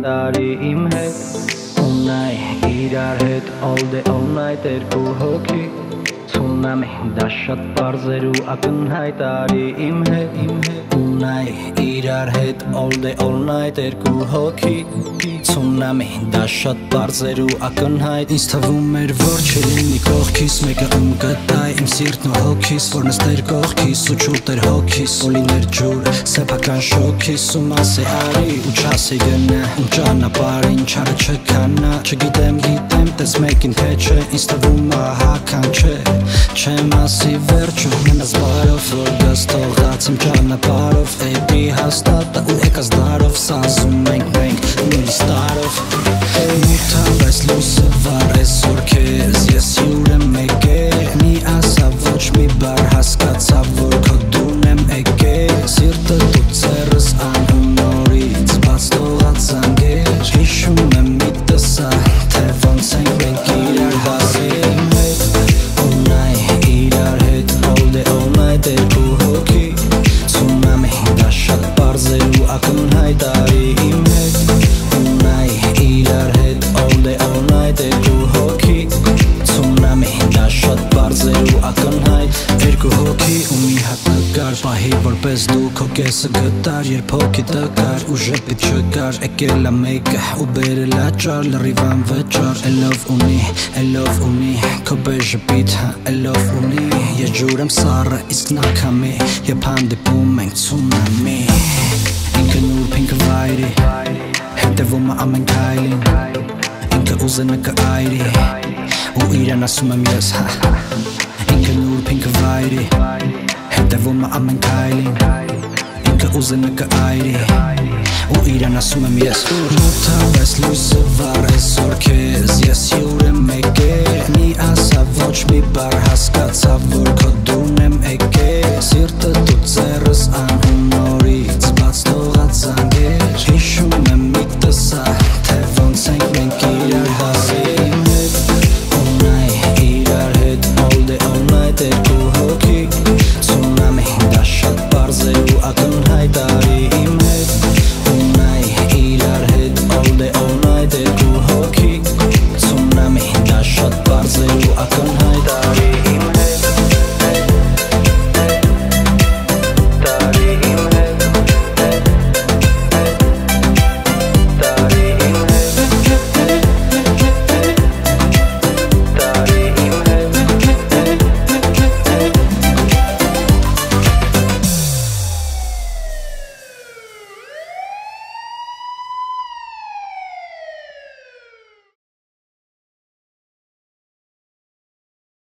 Տարի իմ հետ Ունայ իրար հետ all day all night երկու հոգի Ցունամի դա շատ բարձր ու ակնհայտ Տարի իմ հետ Ունայ իրար հետ all day all night երկու հոգի Ցունամի դա շատ բարձր ու ակնհայտ Ինձ թվում էր որ չլինի կողքիս Մեկը գտա իմ սիրտն ու հոգիս Որ նստեր կողքիս ու չուտեր հոգիս Ու լիներ ջուր սեփական շոքիս Ու մասե արի ու չասի գնա Իմ ճանապարհին չարը չկանա Չգիտեմ տես մեկին թե չէ Ինձ թվում ահական չէ Չեմ ասի վերջը մնաս բարով Որ գաս թողած իմ ճանապարհով Էպի հաստատա ու եկած դարով Սազում մենք նույն ստարով Մութա բայց լույսը վար այսօր քեզ Ես հյուր եմ եկել Մի ասա ոչ մի բար հասկացա Որ քո դուն եմ եկել Սիրտը դու ձեռս անում նորից Բաց թողած զանգեր Հիշում եմ մի տսա Թե ոնց ենք մենք իրար հասել Ունայ իրար հետ all day all night երկու հոգի Ցունամի դա շատ բարձր ու ակնհայտ Տարի իմ հետ Ունայ իրար հետ all day all night երկու հոգի Ցունամի դա շատ բարձր ու ակնհայտ Երկու հոգի ու մի հատ նկար Պահի որպես դու քո կեսը գտար Երբ հոգի տկար ու ժպիտ չկար Եկել ա մեկը ու բերել ա ճար Լրիվ անվճար Էլով ունի Քո բեր ժպիտ էլով ունի Ես ջուր եմ սառը իսկ նա քամի Երբ հանդիպում ենք ցունամի Ինքը նուրբ ինքը վայրի Հետևում ա ամեն քայլին Ինքը ուզենա կայրի Ու իրան ասում եմ ես Ինքը նուրբ ինքը վայրի Հետևում ա ամեն քայլին Ինքը ուզենա կայրի Ու իրան ասում եմ ես Մութա բայց լույսը վար այսօր քեզ Ես հյուր եմ եկել Մի